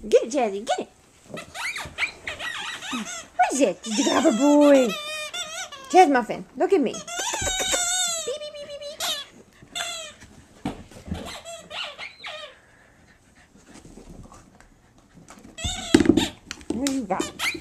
Get it, Jazzy. Get it. What is it? Did you grab a boy? Jazz Muffin, look at me. Beep, beep, beep, beep, beep. What do you got?